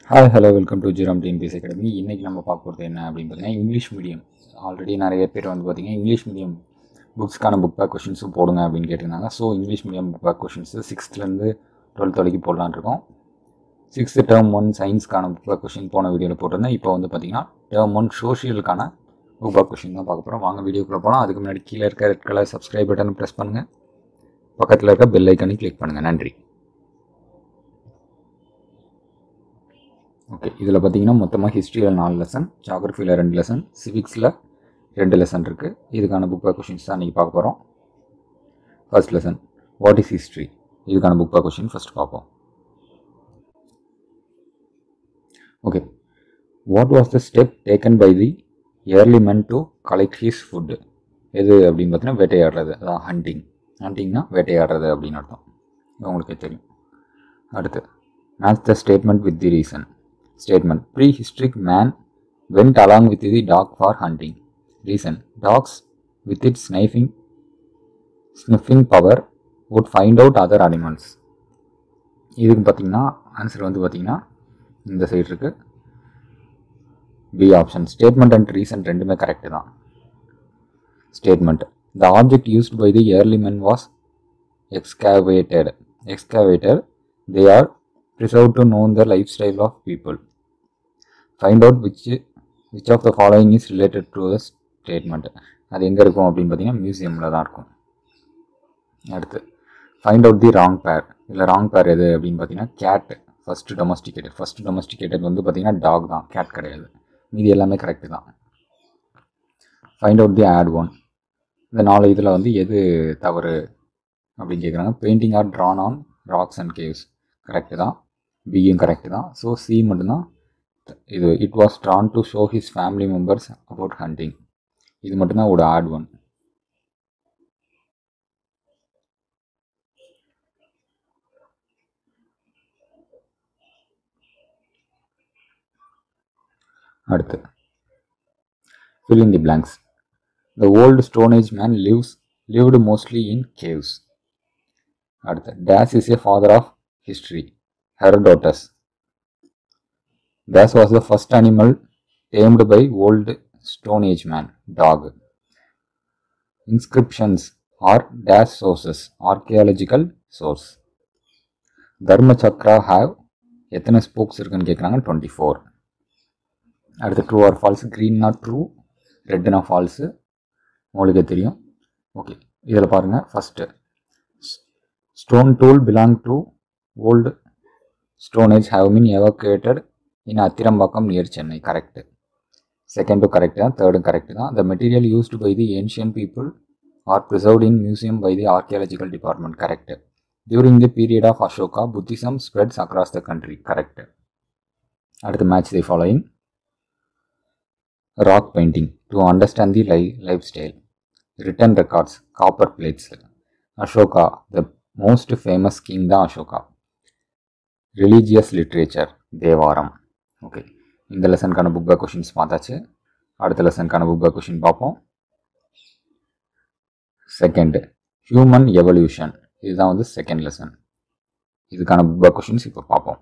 Hi hello welcome to ஜீரம் TNPSC academy. இன்றைக்கி நம்ம பார்க்க போகிறது என்ன அப்படின்னு பார்த்தீங்கன்னா, இங்கிலீஷ் மீடியம். ஆல்ரெடி நிறைய பேர் வந்து பார்த்திங்கன்னா இங்கிலீஷ் மீடியம் புக்ஸ்க்கான புக் பேக் கொஷின்ஸும் போடுங்க அப்படின்னு கேட்டிருந்தாங்க. So English medium book back questions 6th-லேருந்து 12th வரைக்கும் போடலான்னு இருக்கோம். 6th டேர்ம் 1 சயின்ஸ்க்கான புக் பேக் கொஷின் போன வீடியோவில் போட்டிருந்தேன். இப்போ வந்து பார்த்திங்கன்னா டேர்ம் 1 சோஷியலுக்கான புக் பேக் கொஷின் தான் பார்க்க போகிறோம். வாங்க வீடியோக்குள்ளே போகலாம். அதுக்கு முன்னாடி கீழே இருக்க red colour subscribe button press பண்ணுங்கள். பக்கத்தில் இருக்க பெல் ஐக்கனை கிளிக் பண்ணுங்கள். நன்றி. ஓகே, இதில் பார்த்தீங்கன்னா மொத்தமாக ஹிஸ்ட்ரியில் 4 லெசன், ஜாகிரஃபியில் 2 லெசன், சிவிக்ஸில் 2 லெசன் இருக்குது. இதுக்கான புக் பேக் கொஷின்ஸ் தான் இன்றைக்கி பார்க்க போகிறோம். First lesson, what is history? இதுக்கான புக் பேக் கொஷின் ஃபஸ்ட் பார்ப்போம். Okay, what was the step taken by the early men to collect his food? எது அப்படின்னு பார்த்தீங்கன்னா வேட்டையாடுறது, அதான் ஹண்டிங். ஹண்டிங்னா வேட்டையாடுறது அப்படின்னு அர்த்தம், உங்களுக்கே தெரியும். அடுத்து, match the statement with the reason. Statement: Prehistoric man went along with the dog for hunting. Reason: dogs, with its sniffing power, would find out other animals. இதுக்கு பார்த்தீங்கன்னா ஆன்சர் வந்து பார்த்தீங்கன்னா இந்த சைடு இருக்கு, B option. Statement and reason ரெண்டுமே correct தான். Statement: The object used by the early men was excavated. They are preserved to know the lifestyle of people. Find out which of the following is related to the statement. அது எங்கே இருக்கும் அப்படின்னு பார்த்தீங்கன்னா மியூசியமில் தான் இருக்கும். அடுத்து, find out the wrong பேர். இல்லை ராங் பேர் எது அப்படின்னு பார்த்தீங்கன்னா கேட். ஃபஸ்ட்டு டொமஸ்டிகேட்டட் வந்து பார்த்தீங்கன்னா டாக் தான், கேட் கிடையாது. மீதி எல்லாமே கரெக்டு தான். Find out the odd one. இந்த 4 இதில் வந்து எது தவறு அப்படின்னு கேட்குறாங்க. Painting are drawn on rocks and caves correct தான், பியும் கரெக்டு தான். ஸோ சி மட்டும்தான் இது. It was drawn to show his family members about hunting. இது மட்டும்தான் ஒரு ஆட் ஒன். அடுத்து, fill in the blanks. The old Stone Age man lived mostly in caves. அடுத்து, Dash is a father of history. Herodotus. Dash was the first animal tamed by old Stone Age man. Dog. Inscriptions are dash sources. Archaeological source. Dharma Chakra have எத்தனை spokes இருக்குன்னு கேட்குறாங்க. 24. அடுத்து, true or false. க்ரீன்னா true, ரெட்னா false, உங்களுக்கே தெரியும். Okay, இதில் பாருங்கள். First, stone tool belong to old stone age have been evacuated in Attirampakkam near Chennai. Correct. செகண்டும் கரெக்டு தான், தேர்டும் கரெக்டு தான். The material used by the ancient people are preserved in museum by the archaeological department. Correct. During the period of Ashoka Buddhism spreads across the country. Correct. அடுத்து, match the following. Rock painting to understand the life style. Written records, copper plates. Ashoka, the most famous king தான் Ashoka. Religious literature, Thevaram. Okay, இந்த லெசனுக்கான book back questions பார்த்தாச்சு. அடுத்த லெசனுக்கான book back question பார்ப்போம். Second, human evolution. இதுதான் வந்து செகண்ட் லெசன். இதுக்கான புக் பேக் கொஷின்ஸ் இப்போ பார்ப்போம்.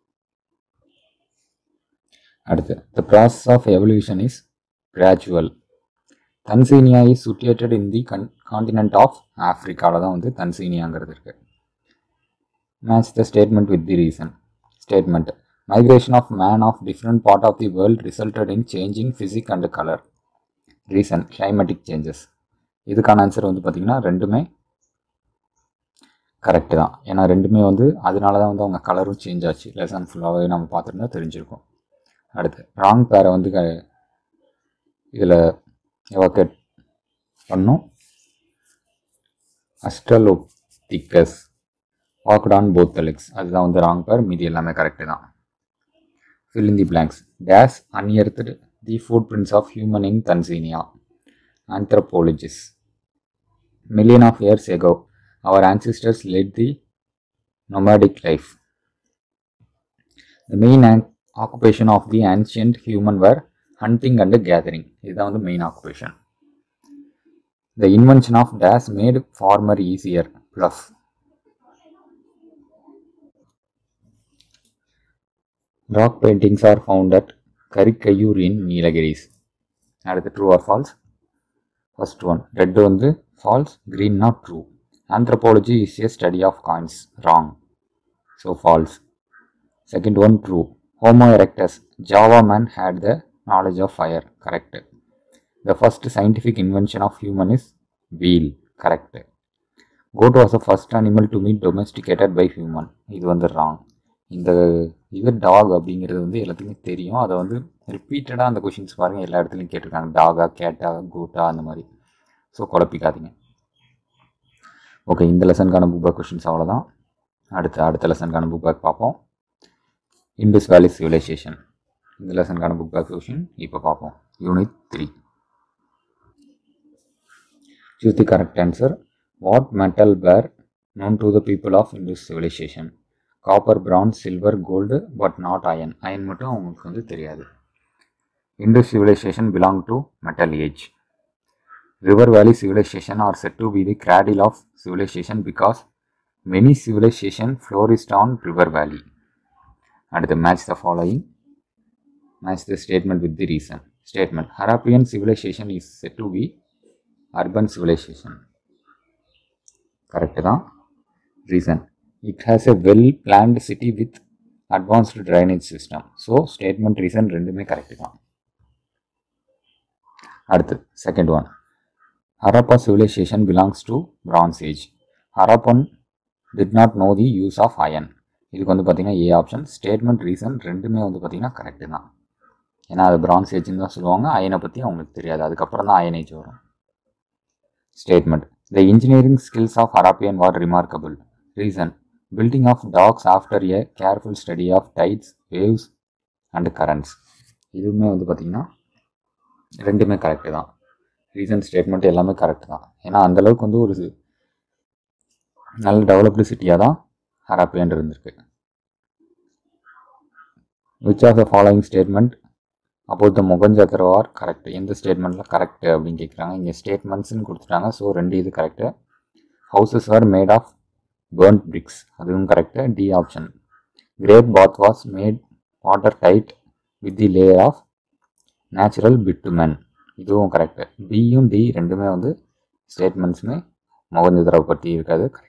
அடுத்து, the process of evolution is gradual. Tanzania is situated in the continent of ஆஃப்ரிக்காவில் தான் வந்து தன்சீனியாங்கிறது இருக்குது. Match the statement with the reason. Statement: migration of man of different part of the world resulted in change in physique and colour. Reason: climatic changes. இதுக்கான answer வந்து பார்த்திங்கன்னா ரெண்டுமே correct தான். ஏன்னா ரெண்டுமே வந்து அதனால தான் வந்து அவங்க கலரும் சேஞ்ச் ஆச்சு. லெசன் ஃபுல்லாகவே நம்ம பார்த்துருந்தா தெரிஞ்சிருக்கும். அடுத்து, ராங் பேரை வந்து இதில் எவாக்குவேட் பண்ணோம். Australopithecus walked on both legs. அதுதான் வந்து ராங் பேர். மீதி எல்லாமே கரெக்டு தான். Fill in the blanks. Dash unearthed the foot prints of human in Tanzania. Anthropologist. Million of years ago our ancestors led the nomadic life. The main occupation of the ancient human were hunting and gathering. இதுதான் வந்து main occupation. The invention of dash made farmer easier. Plus, rock paintings are found at Karikkaiyur in Nilgiris. அடுத்து true or false? First one red வந்து false, green not true. Anthropology is a study of coins, wrong, so false. Second one true. Homo erectus, Java man had the knowledge of fire, correct. The first scientific invention of human is wheel, correct. Goat was the first animal to be domesticated by human, இது வந்து wrong. இந்த இது talk அப்படிங்கிறது வந்து எல்லாத்துக்குமே தெரியும். அதை வந்து ரிப்பீட்டடாக அந்த கொஷின்ஸ் பாருங்கள் எல்லா இடத்துலையும் கேட்டிருக்காங்க, டாகா கேட்டா கோட்டா அந்த மாதிரி. ஸோ குழப்பிக்காதீங்க. ஓகே, இந்த லெசனுக்கான புக் பேக் கொஷின்ஸ் அவ்வளோதான். அடுத்த லெசனுக்கான புக் பேக் பார்ப்போம். இண்டஸ் வேலி சிவிலைசேஷன், இந்த லெசனுக்கான புக் பேக் கொஷின் இப்போ பார்ப்போம். Unit 3. Choose the correct answer. What metal were known to the people of Indus civilization? Copper, bronze, silver, gold, but not iron. Iron மட்டும் அவங்களுக்கு வந்து தெரியாது. Indus civilization belong to metal age. River Valley civilization are said to be the cradle of civilization because many civilization flourished on River Valley. அடுத்து match the following. Match the statement with the reason. Statement: Harappan civilization is said to be urban civilization. Correct தான். Reason: it has a well planned city with advanced drainage system. So statement reason ரெண்டுமே correct தான். அடுத்து second one. Harappa civilization belongs to Bronze Age. Harappan did not know the use of iron. இதுக்கு வந்து பார்த்தீங்கன்னா A option. Statement reason ரெண்டுமே வந்து பார்த்தீங்கன்னா correct தான். ஏன்னா அது பிரான்ஸ் ஏஜ்னு தான் சொல்லுவாங்க, அயனை பற்றி அவங்களுக்கு தெரியாது, அதுக்கப்புறம் தான் அயன் ஏஜ் வரும். Statement: The engineering skills of Harappan were remarkable. Reason: building of docks after a careful study of tides, waves and currents. இதுவுமே வந்து பார்த்தீங்கன்னா ரெண்டுமே கரெக்டு தான். ரீசன் ஸ்டேட்மெண்ட் எல்லாமே கரெக்ட் தான். ஏன்னா அந்தளவுக்கு வந்து ஒரு நல்ல டெவலப்டு சிட்டியாக தான் ஹராப்பியான் இருந்திருக்கு. Which of the following statement about the Mohenjodaro are correct? எந்த ஸ்டேட்மெண்ட்டில் கரெக்ட் அப்படின்னு கேட்குறாங்க. இங்கே ஸ்டேட்மெண்ட்ஸ்ன்னு கொடுத்துட்டாங்க. ஸோ ரெண்டு இது correct. Houses are made of burnt bricks, அதுவும் correct. D option. Great bath was made water tight with the layer of natural bitumen, இதுவும் கரெக்டு. பியும் டி ரெண்டுமே வந்து ஸ்டேட்மெண்ட்ஸுமே மொகஞ்சதாரோ பற்றி இருக்காது, correct.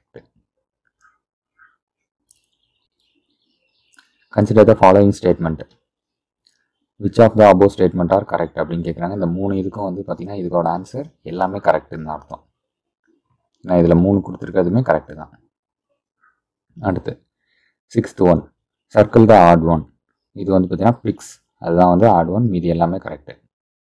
Consider the following statement. Which of the above statement are correct அப்படின்னு கேட்குறாங்க. இந்த மூணு இதுக்கும் வந்து பார்த்தீங்கன்னா இதுக்கோட ஆன்சர் எல்லாமே கரெக்டுன்னு அர்த்தம். நான் இதில் 3 கொடுத்துருக்கிறதுமே கரெக்டு தான். அடுத்து 6th one. Circle the odd one. இது வந்து பார்த்தீங்கன்னா பிக்ஸ், அதுதான் வந்து ஆட் ஒன், மீதி எல்லாமே correct.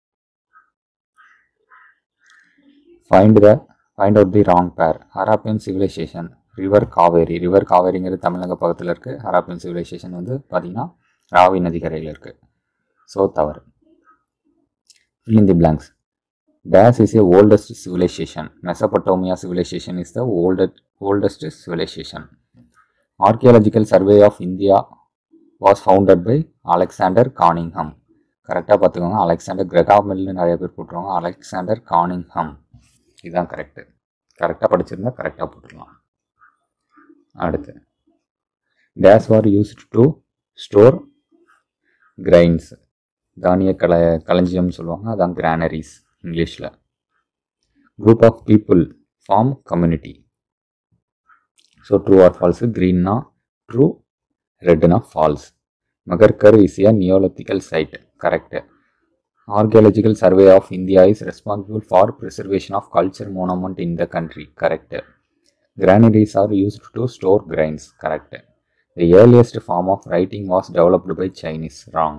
Find out the wrong pair. Harappan civilisation river Kaveri. River காவேரிங்கிறது தமிழக பக்கத்தில் இருக்குது. ஹராப்பியன் சிவிலைசேஷன் வந்து பார்த்தீங்கன்னா ராவி நதிக்கரையில் இருக்குது. ஸோ தவறு. fill in the blanks. Dash is a oldest civilization. Mesopotamia civilization is the oldest civilization. Archaeological survey of India was founded by Alexander Cunningham. கரெக்டாக பார்த்துக்கோங்க. அலெக்சாண்டர் கிரகாம் மில்னு நிறைய பேர் போட்டுருவாங்க. அலெக்சாண்டர் கானிங்ஹம் இதுதான் கரெக்டு. கரெக்டாக படிச்சிருந்தா கரெக்டாக போட்டுடலாம். அடுத்து these are used to store grains. தானிய களஞ்சியம்னு சொல்லுவாங்க, அதான் கிரானரிஸ் இங்கிலீஷில். Group of people form community. So true or false? க்ரீன்னா ட்ரூ, ரெட்னா false. Mehrgarh is a neolithical site, correct. Archaeological survey of India is responsible for preservation of culture monument in the country, correct. Granaries are used to store grains, correct. The earliest form of writing was developed by Chinese, wrong.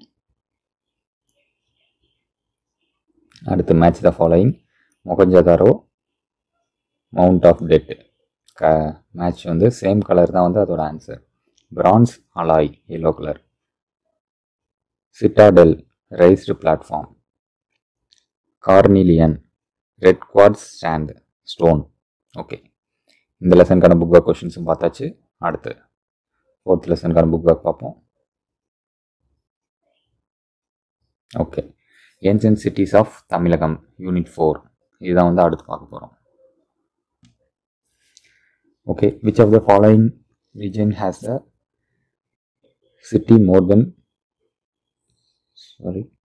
அடுத்து match the following. Mohenjodaro, mount of dead. Match வந்து same colour தான் வந்து அதோட answer. Bronze alloy, yellow colour. Citadel, raised platform. Carnelian, red quartz stand, stone. Okay, இந்த லெசனுக்கான book back கொஷின்ஸும் பார்த்தாச்சு. அடுத்து 4th லெசனுக்கான புக் பேக் பார்ப்போம். Okay, ancient cities of Tamilagam unit 4 இதுதான் வந்து அடுத்து பார்க்க போகிறோம். ஓகே, which of the following region has the city more than, sorry,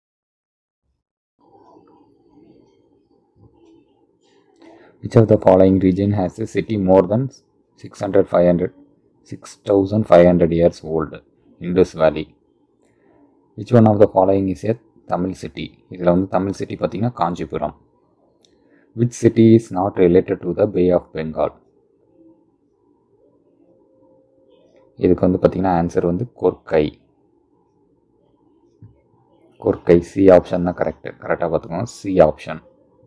which of the following region has a city more than 6,500 years old? Indus Valley. Which one of the following is a Tamil city? இதில் வந்து Tamil city பார்த்தீங்கன்னா Kanchipuram. Which city is not related to the Bay of Bengal? இதுக்கு வந்து பார்த்தீங்கன்னா answer வந்து Korkai. Korkai C option தான் கரெக்டாக பார்த்துக்கோங்க, C option.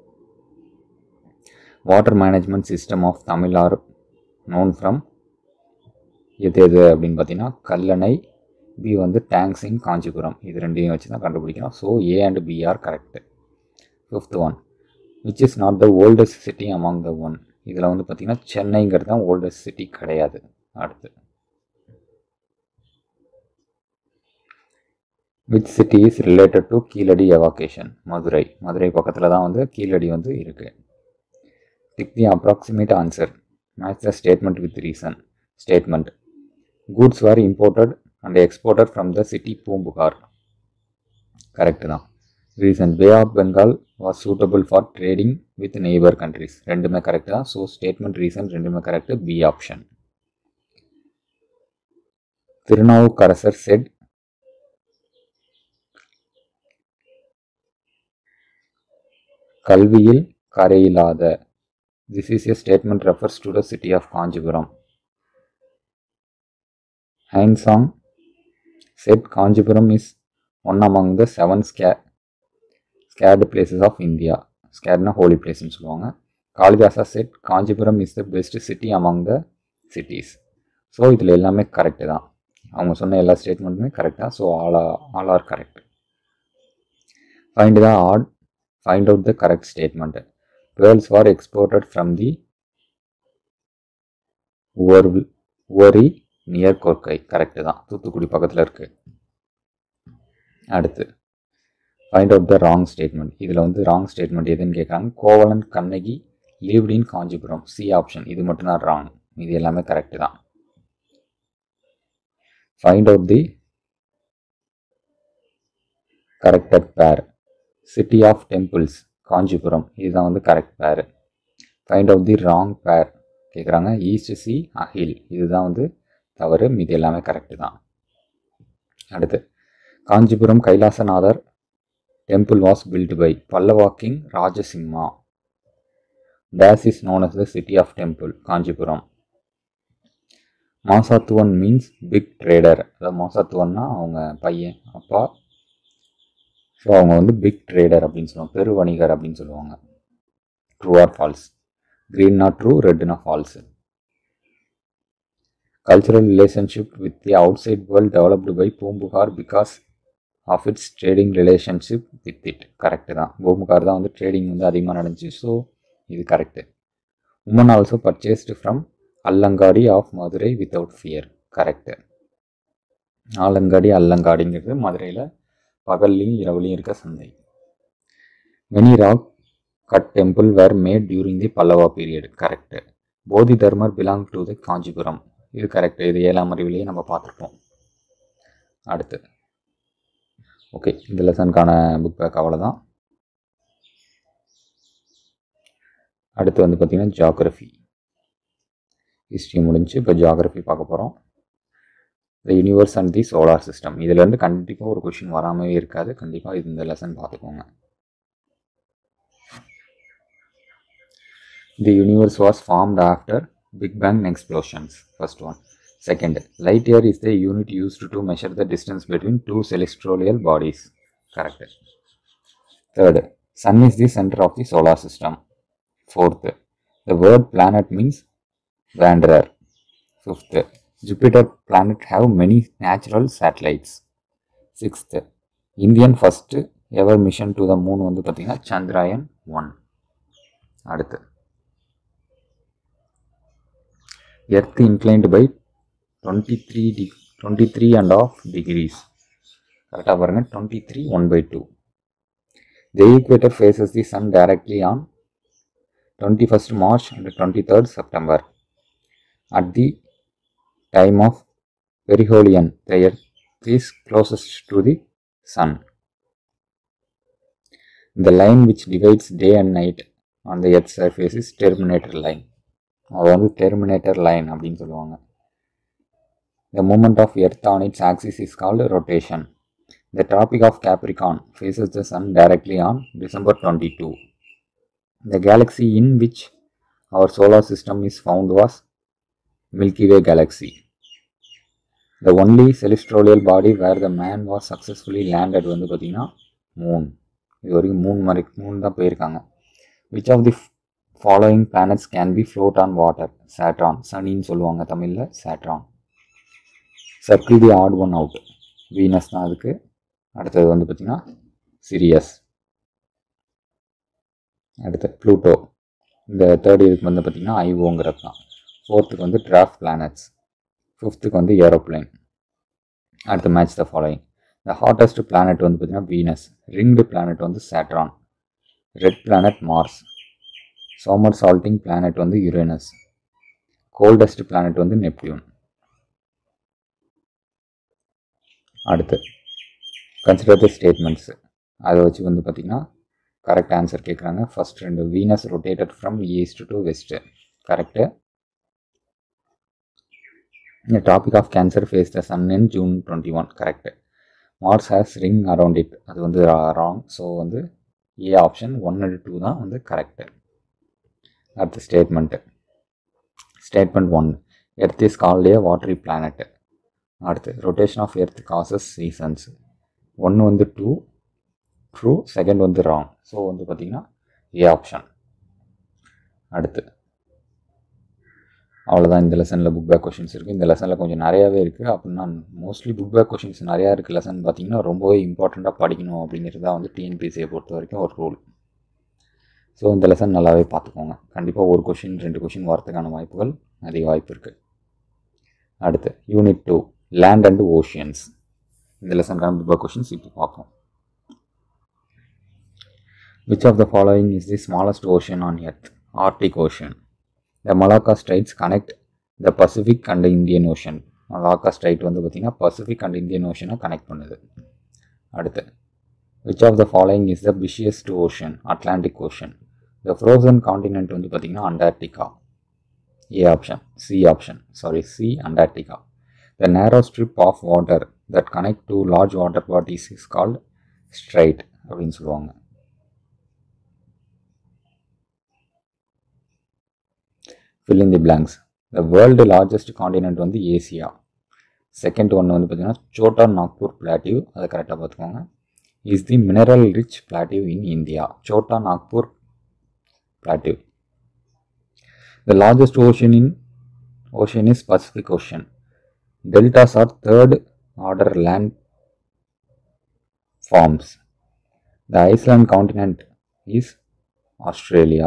Water management system of Tamil are known from எது அப்படின்னு பார்த்தீங்கன்னா கல்லணை, பி வந்து டேங்க்ஸ் இன் காஞ்சிபுரம். இது ரெண்டையும் வச்சு தான் கண்டுபிடிக்கணும். So A and B are correct. 5th one, which is not the oldest city among the one. இதில் வந்து பார்த்தீங்கன்னா சென்னைங்கிறது தான் ஓல்டஸ்ட் சிட்டி கிடையாது. அடுத்து, which city is related to Keezhadi evacuation? Madurai. Madurai பக்கத்தில் தான் வந்து கீழடி வந்து இருக்குது. Tick the approximate answer. Match the statement with reason. Statement: goods were imported and exported from the city Poompuhar. Correct தான். Reason: bay of Bengal was suitable for trading with neighbour countries. ரெண்டுமே correct தான். So statement, reason ரெண்டுமே correct. B option. Thirunavukkarasar said கல்வியில் கரையில்லாத. This is a statement refers to the city of Kanjipuram. Hainsong said Kanjipuram is one among the 7 scared places of India. Scaredனா holy place னு சொல்லுவாங்க. Kalidasa said Kanjipuram is the best city among the cities. So இதில் எல்லாமே correct தான். அவங்க சொன்ன எல்லா ஸ்டேட்மெண்ட்டுமே கரெக்ட் தான். So all are correct. Find out the correct statement. Pearls were exported from the Uvari near Korkai. Correct தான். தூத்துக்குடி பக்கத்தில் இருக்கு. அடுத்து, find out the wrong statement. இதில் வந்து ராங் ஸ்டேட்மெண்ட் எதுன்னு கேட்குறாங்க. Kovalan Kannagi lived in Kanchipuram. C option. இது மட்டும்தான் ராங். இது எல்லாமே கரெக்டு தான். Find out the corrected pair. City of temples Kanchipuram. இதுதான் வந்து கரெக்ட் பேர். Find out the wrong pair கேட்குறாங்க. ஈஸ்ட் சி அஹில். இதுதான் வந்து தவறு. மீது எல்லாமே கரெக்டு தான். அடுத்து, Kanchipuram Kailasanathar temple was built by Pallava king Rajasimha. These is known as the city of temple Kanchipuram. Masathuvan means big trader. அதாவது மாசாத்துவன்னா அவங்க பையன், அப்பா. ஸோ அவங்க வந்து பிக் ட்ரேடர் அப்படின்னு சொல்லுவாங்க, பெரு வணிகர் அப்படின்னு சொல்லுவாங்க. True or false? க்ரீன்னா ட்ரூ, ரெட்னா false. Cultural relationship with the outside world developed by Poompuhar because of its trading relationship with it. Correct தான். பூம்புகார் தான் வந்து ட்ரேடிங் வந்து அதிகமாக நடந்துச்சு. ஸோ இது correct. Woman also purchased from Allangadi of Madurai without fear. Correct. அல்லங்காடிங்கிறது மதுரையில் பகல்லையும் இரவுலையும் இருக்க சந்தை. Many rock cut temple were made during the Pallava period. Correct. Bodhi Dharmar belong to the Kanchipuram. இது கரெக்டு. இது 7ஆம் அறிவிலேயே நம்ம பார்த்துருப்போம். அடுத்து, ஓகே, இந்த லெசனுக்கான புக் பேக் அவ்வளோதான். அடுத்து வந்து பார்த்திங்கன்னா ஜியாகிரஃபி. ஹிஸ்ட்ரி முடிஞ்சு இப்போ ஜியாகிரஃபி பார்க்க போகிறோம். The universe and the solar system. இதுலேருந்து கண்டிப்பாக ஒரு கொஷின் வராமவே இருக்காது. கண்டிப்பாக இது இந்த லெசன் பார்த்துக்கோங்க. The universe was formed after big bang explosions. First one. Second, light year is the unit used to measure the distance between 2 celestial bodies. Correct. Third, sun is the centre of the solar system. Fourth, the word planet means wanderer. Fifth, Jupiter planet have many natural satellites. Sixth, Indian first ever mission to the moon வந்து பார்த்தீங்கன்னா சந்திராயன் 1. அடுத்து, earth inclined by 23.5 degrees. கரெக்டாக பாருங்க. 23 1/2. The equator faces the sun directly on 21st March and 23rd September. At the time of perihelion, the is closest to the sun. The line which divides day and night on the earth's surface is terminator line. அது வந்து terminator line அப்படின்னு சொல்லுவாங்க. The movement of earth on its axis is called rotation. The Tropic of Capricorn faces the sun directly on December 22. The galaxy in which our solar system is found was Milky Way galaxy. The only celestial body where the man was successfully landed வந்து பார்த்தீங்கன்னா Moon. இது வரைக்கும் மூணு தான் போயிருக்காங்க. Which of the following planets can be float on water? Saturn. சனின்னு சொல்லுவாங்க தமிழில் Saturn. Circle the odd one out. Venus தான் அதுக்கு. அடுத்தது வந்து பார்த்தீங்கன்னா சிரியஸ். அடுத்து ப்ளூட்டோ. இந்த தேர்ட் இதுக்கு வந்து பார்த்திங்கன்னா ஐஓங்கிறது தான். ஃபோர்த்துக்கு வந்து டிராஃப்ட் பிளானட்ஸ். ஃபிஃப்த்துக்கு வந்து ஏரோப்ளைன். அடுத்து match the following. The hottest planet வந்து பார்த்திங்கன்னா வீனஸ். ரிங்டு பிளானட் வந்து Saturn. Red planet Mars. Somersaulting planet வந்து யுரேனஸ். கோல்டஸ்ட் பிளானட் வந்து நெப்டியூன். அடுத்து கன்சிடர் தி ஸ்டேட்மெண்ட்ஸு. அதை வச்சு வந்து பார்த்திங்கன்னா கரெக்ட் ஆன்சர் கேட்குறாங்க. ஃபர்ஸ்ட் ரெண்டு Venus rotated from east to west correct. The Tropic of Cancer faced the sun in June 21 correct. Mars has ring around it அது வந்து ராங். ஸோ வந்து ஏ ஆப்ஷன் 1 and 2 தான் வந்து கரெக்டு. அடுத்த statement. Statement 1 earth is called a watery planet. அடுத்து rotation of earth causes seasons. ஒன்று வந்து true, second வந்து ராங். ஸோ வந்து பார்த்திங்கன்னா ஏ ஆப்ஷன். அடுத்து அவ்வளோதான். இந்த லெசனில் புக் பேக் கொஷின்ஸ் இருக்குது. இந்த லெசனில் கொஞ்சம் நிறையாவே இருக்குது. அப்படின்னா மோஸ்ட்லி புக் பேக் கொஷின்ஸ் நிறையா இருக்குது. லெசன் பார்த்திங்கன்னா ரொம்பவே இம்பார்ட்டண்ட்டாக படிக்கணும் அப்படிங்கிறது தான் வந்து டிஎன்பிசியை பொறுத்த வரைக்கும் ஒரு ரூல். ஸோ இந்த லெசன் நல்லாவே பார்த்துக்கோங்க. கண்டிப்பாக ஒரு கொஷின் 2 கொஷின் வரதுக்கான வாய்ப்புகள் அதிக வாய்ப்பு இருக்குது. அடுத்து யூனிட் 2 லேண்ட் அண்ட் ஓஷியன்ஸ். இந்த லெசனுக்கான புக் பேக் கொஷின்ஸ் இப்போ பார்ப்போம். Which of the following is the smallest ocean on Earth? Arctic Ocean. The Malacca Straits connect the Pacific and the Indian Ocean. Malacca Strait வந்து பார்த்தீங்கன்னா Pacific and Indian Ocean connect பண்ணுது. அடுத்து which of the following is the busiest ocean? Atlantic Ocean. The frozen continent வந்து பார்த்தீங்கன்னா Antarctica. A option. C Antarctica. The narrow strip of water that connect two large water bodies is called strait அப்படின்னு சொல்லுவாங்க. Fill in the blanks. The world largest continent வந்து Asia. Second ஒன்று வந்து பார்த்தீங்கன்னா Chota Nagpur plateau. அதை கரெக்டாக பார்த்துக்கோங்க. Is the mineral rich plateau in India. Chota Nagpur plateau. The largest ocean is Pacific Ocean. Deltas are third order land forms. The Iceland continent is Australia.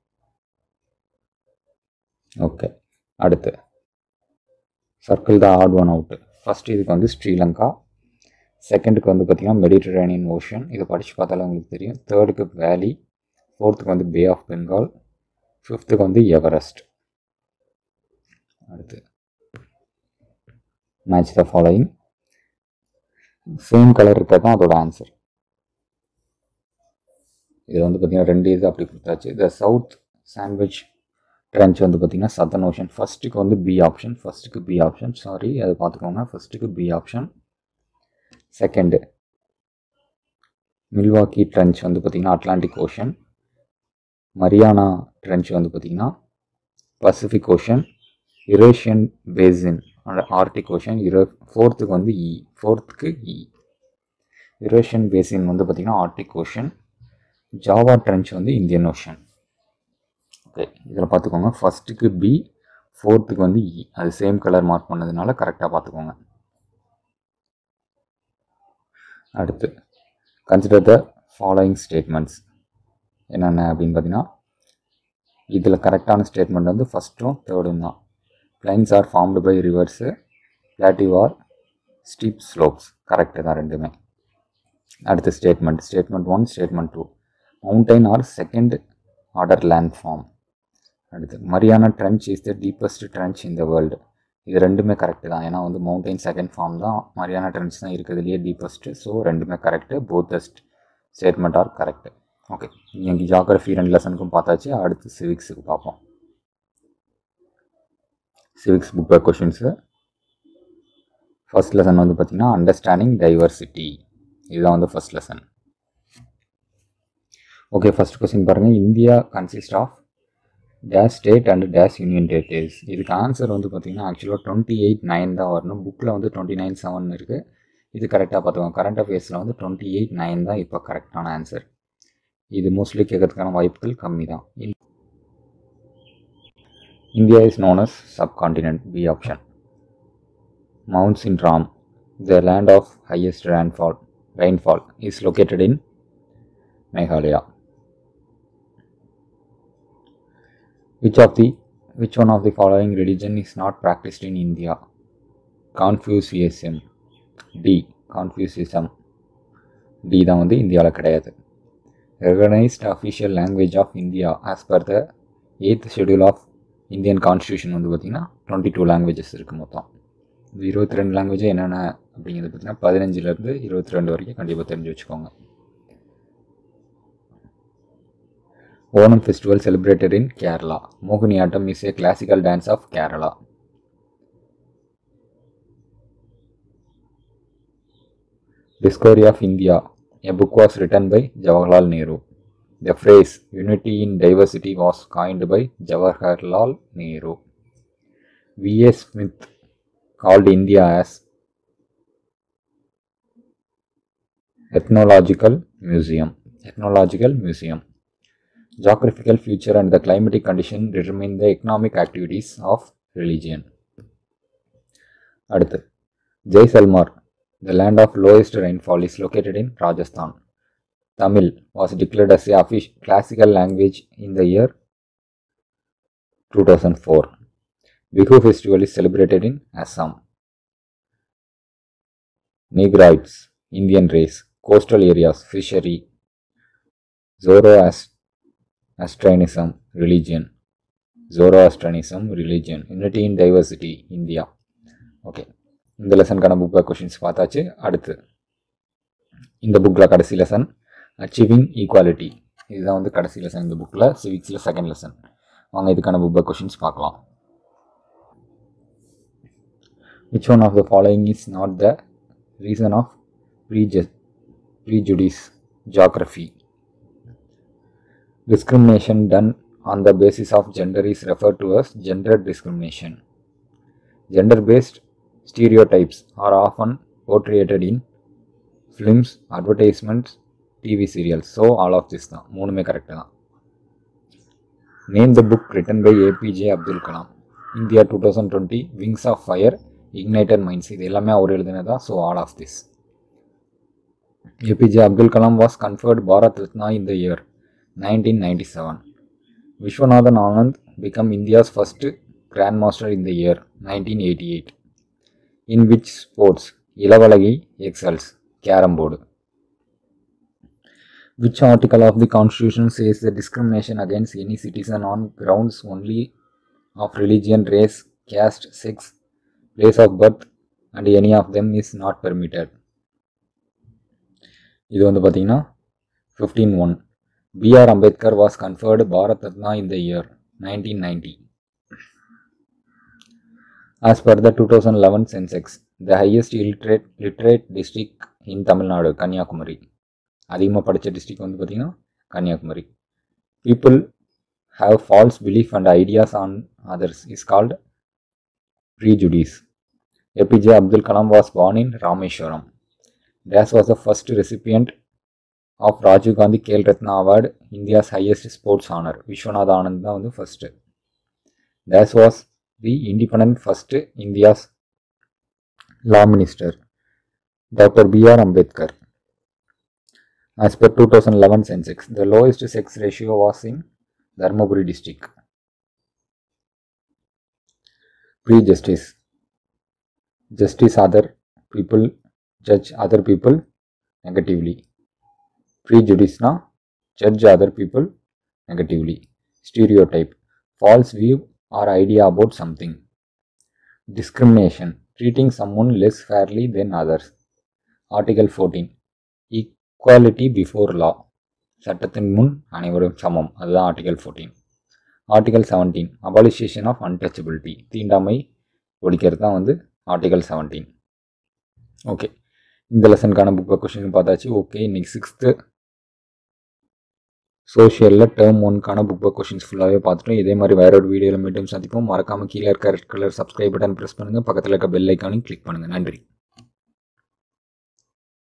Okay. அடுத்து circle the odd one out. First இதுக்கு வந்து ஸ்ரீலங்கா. செகண்டுக்கு வந்து பார்த்திங்கன்னா Mediterranean ocean. இதை படித்து பார்த்தாலும் உங்களுக்கு தெரியும். தேர்டுக்கு வேலி. ஃபோர்த்துக்கு வந்து பே ஆஃப் பெங்கால். ஃபிஃப்த்துக்கு வந்து எவரெஸ்ட். அடுத்து match the following. Same colour இருக்கிறது தான் அதோட ஆன்சர். இதில் வந்து பார்த்திங்கன்னா 2 இது அப்படி கொடுத்தாச்சு. த சவுத் சாண்ட்விச் ட்ரென்ச் வந்து பார்த்திங்கன்னா சதர்ன் ஓஷன். ஃபஸ்ட்டுக்கு வந்து பி ஆப்ஷன். அதை பார்த்துக்கோங்க. ஃபஸ்ட்டுக்கு B option. Second Milwaukee Trench வந்து பார்த்திங்கன்னா அட்லாண்டிக் ஓஷன். மரியானா ட்ரென்ச் வந்து பார்த்திங்கன்னா Pacific Ocean. Eurasian Basin Arctic Ocean. ஃபோர்த்துக்கு வந்து யுரேஷியன் பேசின் வந்து பார்த்திங்கன்னா ஆர்டிக் ஓஷன். ஜாவா ட்ரென்ச் வந்து இந்தியன் ஓஷன். ஓகே, இதில் பார்த்துக்கோங்க. ஃபஸ்ட்டுக்கு பி, ஃபோர்த்துக்கு வந்து இ. அது சேம் கலர் மார்க் பண்ணதுனால கரெக்டாக பார்த்துக்கோங்க. அடுத்து கன்சிடர் த ஃபாலோயிங் ஸ்டேட்மெண்ட்ஸ். என்னென்ன அப்படின்னு பார்த்தீங்கன்னா இதில் கரெக்டான ஸ்டேட்மெண்ட் வந்து ஃபஸ்ட்டும் தேர்டும் தான். Plains are formed by rivers. Plateaus are steep slopes. Correct தான் ரெண்டுமே. அடுத்த statement 1, statement 2. Mountain are second order land form. அடுத்து Mariana Trench is the deepest trench in the world. இது ரெண்டுமே கரெக்டு தான். ஏன்னா வந்து மவுண்டைன் செகண்ட் ஃபார்ம் தான், மரியானா ட்ரென்ச் தான் இருக்கிறதுலையே டீப்பஸ்ட்டு. ஸோ ரெண்டுமே correct, both the statement are correct. Okay, இன்றைக்கி ஜியாகிரஃபி 2 லெசனுக்கும் பார்த்தாச்சு. அடுத்து சிவிக்ஸுக்கு பார்ப்போம். Civics book back questions. First lesson வந்து பார்த்திங்கன்னா அண்டர்ஸ்டாண்டிங் டைவர்சிட்டி, இதுதான் வந்து first lesson. Okay, first question பாருங்கள். India consist of dash state and dash union territories. இதுக்கு ஆன்சர் வந்து பார்த்திங்கன்னா ஆக்சுவலாக 28(9) தான் வரணும். புக்கில் வந்து 29(7) இருக்குது. இது கரெக்டாக பார்த்துக்கோங்க. கரண்ட் அஃபேர்ஸில் வந்து 28(9) தான் இப்போ கரெக்டான ஆன்சர். இது மோஸ்ட்லி கேட்கறதுக்கான வாய்ப்புகள் கம்மி தான். India is known as subcontinent, B option. Mount Sindram, the land of highest rainfall is located in Meghalaya. Which one of the following religion is not practiced in India? Confucianism. D. Confucianism. D தான் வந்து இந்தியாவில் கிடையாது. Recognized official language of India as per the 8th schedule of Indian Constitution வந்து பார்த்திங்கன்னா 22 languages இருக்குது மொத்தம். இது 22 language என்னென்ன அப்படிங்கிறது பார்த்திங்கன்னா 15லேருந்து 22 வரைக்கும் கண்டிப்பாக தெரிஞ்சு வச்சுக்கோங்க. Onam festival celebrated in Kerala. Mohiniyattam is a classical dance of Kerala. Discovery of India. A book was written by Jawaharlal Nehru. The phrase unity in diversity was coined by Jawaharlal Nehru. V.A. Smith called India as Ethnological Museum. Geographical feature and the climatic condition determine the economic activities of religion. அடுத்து, Jaisalmer, the land of lowest rainfall, is located in Rajasthan. Tamil was declared as a classical language in the year 2004. Bihu festival is celebrated in Assam. Negroids, Indian race. Coastal areas, fishery. Zoroastrianism, religion. Unity in diversity, India. Okay, இந்த லெசனுக்கான book back questions பார்த்தாச்சு. அடுத்து இந்த புக்கில் கடைசி lesson achieving equality, இதுதான் வந்து கடைசி லெசன் இந்த புக்கில். சிவிக்ஸில் செகண்ட் லெசன். வாங்க இதுக்கான புக் பேக் கொஷின்ஸ் பார்க்கலாம். Which one of the following is not the reason of prejudice? Geography. Discrimination done on the basis of gender is referred to as gender discrimination. Gender-based stereotypes are often portrayed in films, advertisements, TV serials. So all of this தான் மூணுமே கரெக்டாக தான். Name the book written by APJ Abdul Kalam. India 2020, Wings of Fire, Ignited Minds. இது எல்லாமே அவர் எழுதினதா. So all of this. APJ Abdul Kalam was conferred Bharat Ratna in the year 1997. Vishwanathan Anand became India's first Grandmaster in the year 1988. In which sports Ilavalagi excels? Carom board. Which article of the Constitution says the discrimination against any citizen on grounds only of religion, race, caste, sex, place of birth and any of them is not permitted? இது வந்து பார்த்தீங்கன்னா 15(1). B.R. Ambedkar was conferred Bharat Ratna in the year 1990. As per the 2011 census, the highest literate district in Tamil Nadu, Kanyakumari. அதிகமாக படித்த district வந்து பார்த்திங்கன்னா Kanyakumari. People have false belief and ideas on others is called prejudice. APJ Abdul Kalam was born in Rameshwaram. Das was the first recipient of Rajiv Gandhi Khel Ratna Award, India's highest sports honor. Vishwanathan Anand தான் வந்து first. Das was the independent first India's law minister, Dr. B.R. Ambedkar. As per 2011 census, the lowest sex ratio was in Dharmaburi district. Prejudice. Justice other people, judge other people negatively. Prejudice na judge other people negatively. Stereotype, false view or idea about something. Discrimination, treating someone less fairly than others. Article 14, equality before law, சட்டத்தின் முன் அனைவரும் சமம், அதுதான் article 14. Article 17, abolition of untouchability, தீண்டாமை ஒழிக்கிறது தான் வந்து article 17. Okay, இந்த லெசனுக்கான புக் கொஸ்டின் பார்த்தாச்சு. ஓகே, இன்னைக்கு 6th சோஷியலில் டேர்ம் 1க்கான புக் கொஸ்டின்ஸ் ஃபுல்லாகவே பார்த்துட்டோம். இதே மாதிரி வேற ஒரு வீடியோவில் மீண்டும் சந்திப்போம். மறக்காமல் கீழே இருக்க red colour subscribe button press பண்ணுங்கள், பக்கத்தில் இருக்க பெல் ஐக்கானையும் கிளிக் பண்ணுங்கள். நன்றி.